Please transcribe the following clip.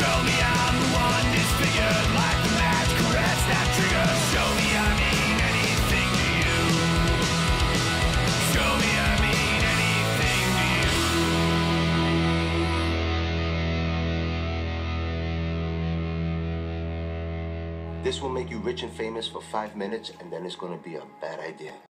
Show me I'm the one disfigured, like the match caress that trigger. Show me I mean anything to you. Show me I mean anything to you. This will make you rich and famous for 5 minutes, and then it's gonna be a bad idea.